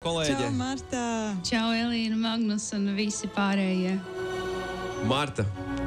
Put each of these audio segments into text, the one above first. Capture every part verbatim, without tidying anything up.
kolēģe. Čau, Marta. Čau, Elīna, Magnus un visi pārējie. Marta,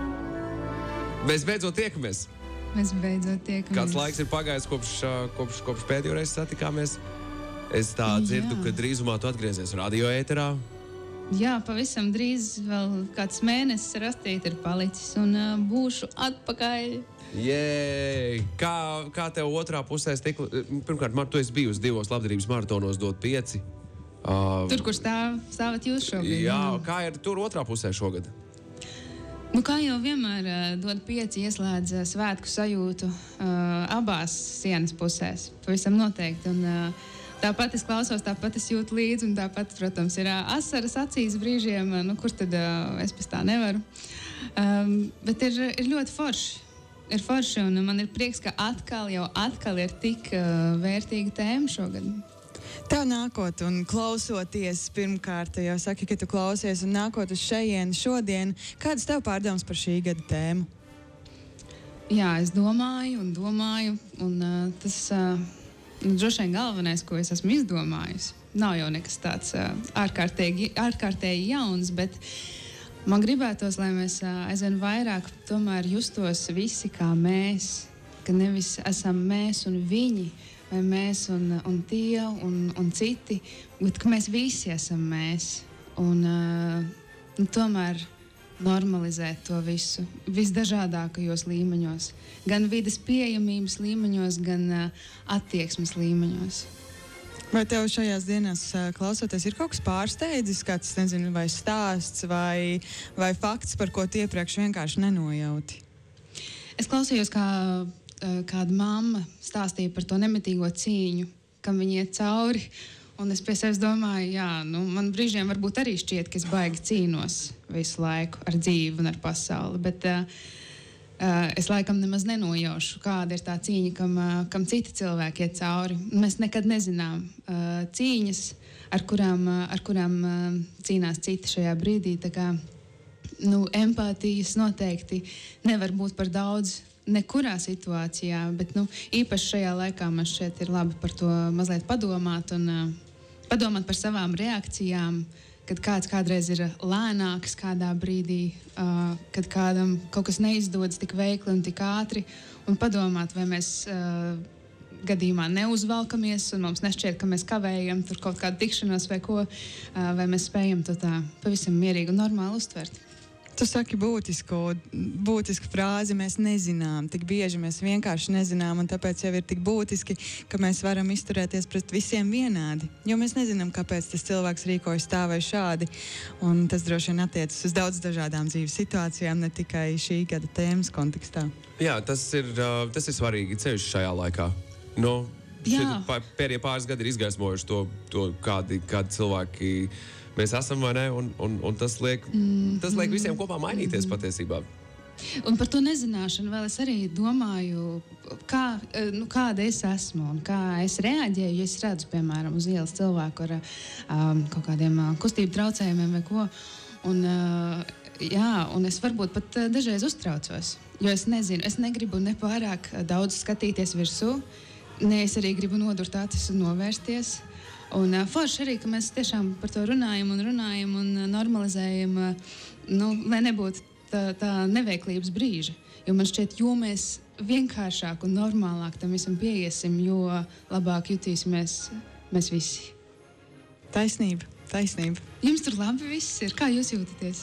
mēs beidzot tiekamies. Mēs beidzot tiekamies. Kāds laiks ir pagājis kopš, kopš, kopš pēdējo reizi satikāmies? Es tā dzirdu, Jā. ka drīzumā tu atgriezies radio ēterā. Jā, pavisam drīz vēl kāds mēnesis rastīt ir palicis un uh, būšu atpakaļ. Jēj! Kā, kā tev otrā pusē stikla? Pirmkārt, Marta, tu esi bijusi divos labdarības maratonos dot pieci. Uh, Tur, kur stāv, stāvat jūs šobrīd. jā, kā ir tur otrā pusē šogad? Nu, kā jau vienmēr uh, dot pieci ieslēdz uh, svētku sajūtu uh, abās sienas pusēs. Pavisam noteikti. Un, uh, tāpat es klausos, tāpat es jūtu līdzi, un tāpat, protams, ir uh, asaras acīs brīžiem, uh, nu, kur tad uh, es pēc tā nevaru. Um, bet ir, ir ļoti forši. Ir forši, un man ir prieks, ka atkal jau atkal ir tik uh, vērtīga tēma šogad. Tev nākot un klausoties pirmkārt, jau saki, ka tu klausies un nākot uz šejienu šodien, kādas tev pārdomas par šī gada tēmu? Jā, es domāju un domāju, un uh, tas uh, nu, droši vien galvenais, ko es esmu izdomājusi, nav jau nekas tāds uh, ārkārtīgi, ārkārtīgi jauns, bet man gribētos, lai mēs uh, aizvien vairāk tomēr justos visi kā mēs, ka nevis esam mēs un viņi, vai mēs un, un tie un, un citi, bet ka mēs visi esam mēs. Un, uh, un tomēr normalizēt to visu visdažādākajos līmeņos. Gan vides pieejamības līmeņos, gan uh, attieksmes līmeņos. Vai tev šajās dienās uh, klausoties ir kaut kas pārsteidzis, kāds, nezinu, vai stāsts, vai, vai fakts, par ko tu iepriekš vienkārši nenojauti? Es klausījos, kā kāda mamma stāstīja par to nemitīgo cīņu, kam viņi iet cauri. Un es pie sevis domāju, jā, nu, man brīžiem varbūt arī šķiet, ka es baigi cīnos visu laiku ar dzīvi un ar pasauli. Bet uh, uh, es laikam nemaz nenojaušu, kāda ir tā cīņa, kam, uh, kam citi cilvēki iet cauri. Mēs nekad nezinām uh, cīņas, ar kurām, uh, ar kurām uh, cīnās citi šajā brīdī. Tā kā, nu, empātijas noteikti nevar būt par daudz nekurā situācijā, bet nu, īpaši šajā laikā man šķiet ir labi par to mazliet padomāt un uh, padomāt par savām reakcijām, kad kāds kādreiz ir lēnāks kādā brīdī, uh, kad kādam kaut kas neizdodas tik veikli un tik ātri, un padomāt, vai mēs uh, gadījumā neuzvalkamies un mums nešķiet, ka mēs kavējam tur kaut kādu tikšanos vai ko, uh, vai mēs spējam to tā pavisam mierīgi un normāli uztvert. Tu saki būtisku, būtisku frāzi, mēs nezinām, tik bieži mēs vienkārši nezinām, un tāpēc jau ir tik būtiski, ka mēs varam izturēties pret visiem vienādi, jo mēs nezinām, kāpēc tas cilvēks rīkojas tā vai šādi, un tas droši vien attiecas uz daudz dažādām dzīves situācijām, ne tikai šī gada tēmas kontekstā. Jā, tas ir, uh, tas ir svarīgi ceļš šajā laikā. Nu, pēdējie pāris gadi ir izgaismojuši to, to kādi, kādi cilvēki mēs esam, vai ne, un, un, un tas liek, mm, tas liek visiem kopā mainīties mm. patiesībā. Un par to nezināšanu vēl es arī domāju, kā, nu, kāda es esmu un kā es reaģēju, ja es redzu, piemēram, uz ielas cilvēku ar um, kaut kādiem uh, kustību traucējumiem vai ko. Un, uh, jā, un es varbūt pat uh, dažreiz uztraucos, jo es nezinu, es negribu nepārāk daudz skatīties virsū, ne es arī gribu nodurt acis un novērsties. Un uh, forši arī, ka mēs tiešām par to runājam un runājam un uh, normalizējam, uh, nu, lai nebūtu tā, tā neveiklības brīža. Jo man šķiet, jo mēs vienkāršāk un normālāk tam visam pieiesim, jo labāk jutīsimies mēs visi. Taisnība, taisnība. Jums tur labi viss ir. Kā jūs jūtaties?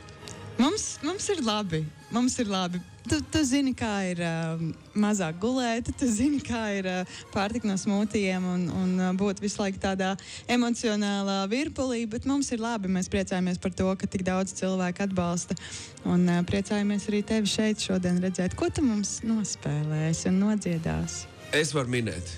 Mums, mums ir labi. Mums ir labi. Tu, tu zini, kā ir uh, mazāk gulēt, tu zini, kā ir uh, pārtika no smūtijiem un, un uh, būt visu laiku tādā emocionālā virpulī, bet mums ir labi. Mēs priecājamies par to, ka tik daudz cilvēku atbalsta un uh, priecājamies arī tevi šeit šodien redzēt. Ko tu mums nospēlēsi un nodziedāsi? Es varu minēt.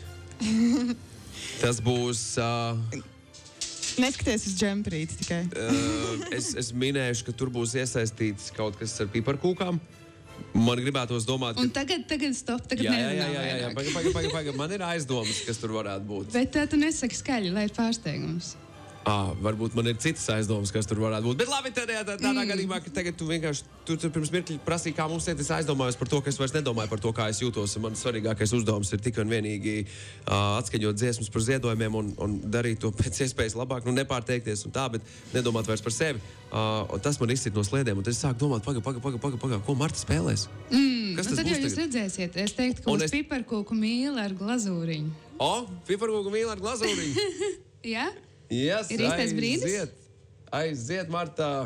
Tas būs... Uh... Neskaties uz džemprīti tikai. uh, es, es minēšu, ka tur būs iesaistīts kaut kas ar piparkūkām. Man gribētos domāt, ka... Un tagad, tagad stop, tagad jā, nerunā jā, jā, jā, jā. Paga, paga, paga, paga. Man ir aizdomas, kas tur varētu būt. Bet uh, tu nesaki skaļi, lai ir pārsteigums. À, varbūt man ir citas aizdomas, kas tur varētu būt. Bet labi, tādā, tādā mm. gadījumā, ka tagad tu vienkārši tu, tu pirms mirkļa prasīji, kā mums iet, es aizdomājos par to, ka es vairs nedomāju par to, kā es jūtos. Man svarīgākais uzdevums ir tikai un vienīgi uh, atskaņot dziesmas par ziedojumiem un, un darīt to pēc iespējas labāk, nu nepārteikties un tā, bet nedomāt vairs par sevi. Uh, tas man izsit no sliedēm, un tad es sāku domāt, paga, paga, paga, paga, paga, ko Marta spēlēs? Mm, kas tad jau jūs redzēsiet? Es teiktu, ka uz es... piparkūku mīli ar glazūriņu. O, piparkūku mīli ar glazūriņu? Jā? Yes, ir īstais brīdis? Aiziet, aiziet, Marta.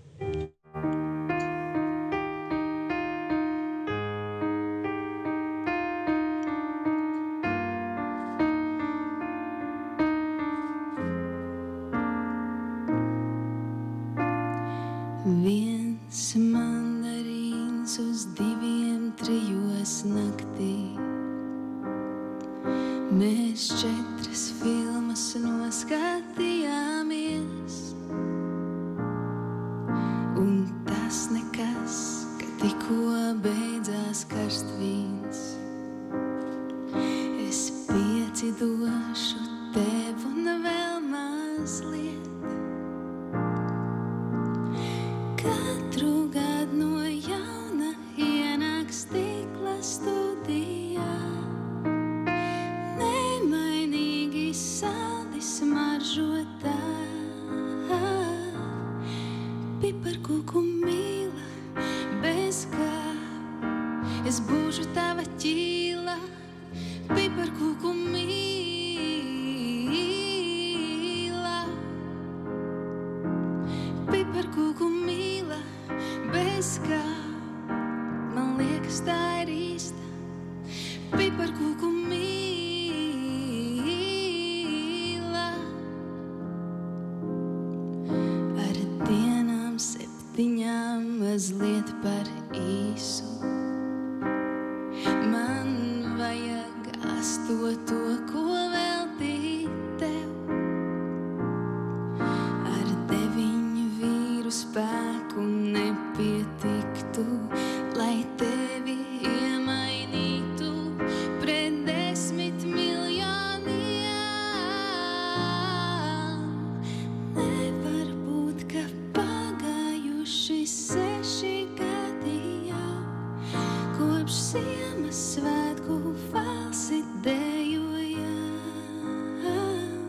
Viens mandarīns uz diviem trijos naktī. Mēs četras filmas noskatījāmies, un tas nekas, ka tikko beidzās karstvīns. Es pieci došu tev un vēl mazliet. Katru gadu no jauna ienāk stikla studijā. Saldi smaržotā, piparkūku mīla, bez kā es būšu tava ķīla. Piparkūku mīla, piparkūku mīla, bez kā man liekas tā ir īsta. Piparkūku mīla. Septiņām mazliet par īsu. Man vajag astoto, ko veltīt tev. Ar deviņu vīru spēku nepietiktu, lai tevi iemainītu pret desmit miljoniem. Nevar būt, ka seši gadi jau, kopš Ziemassvētku valsi dejojām.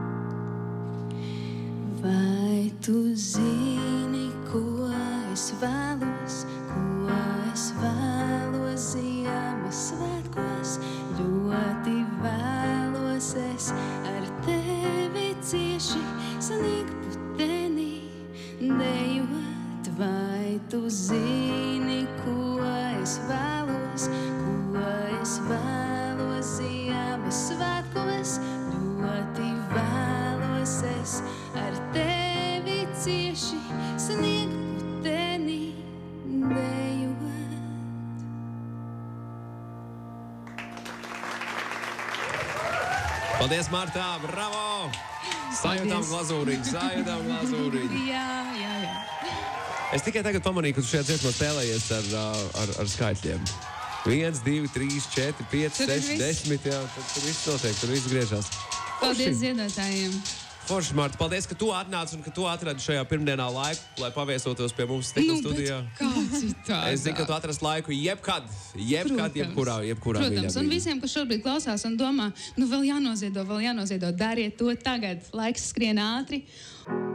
Vai tu zini, ko es vēlos, ko es vēlos Ziemassvētkos? Ļoti vēlos es ar tevi cieši sanīgputenī dejot. Vai tu zini, ko es vēlos, ko es vēlos Ziemassvētkos? Ļoti vēlos es ar tevi cieši sniegputenī dejot. Paldies, Martā! Bravo! Sajūtām glazūriņu, sajūtām glazūriņu. Jā, jā, jā. Es tikai tagad pamanīju, ka tu šajā dziesmā spēlējies ar, ar, ar skaitļiem. Viens, divi, trīs, četri, pieci, seši, desmit, jā, tad tur viss notiek, tur viss griežās. Paldies ziedotājiem. Forši, Marta, paldies, ka tu atnāc un ka tu atradi šajā pirmdienā laiku, lai paviesotos pie mums Stikla nu, studijā. Kā citādā? Es zinu, ka tu atrast laiku jebkad, jebkad, jebkurā, jebkurā mīļā. Protams, un visiem, kas šobrīd klausās un domā, nu vēl jānoziedo, vēl jānoziedo, dariet to tagad. Laiks skrien ātri.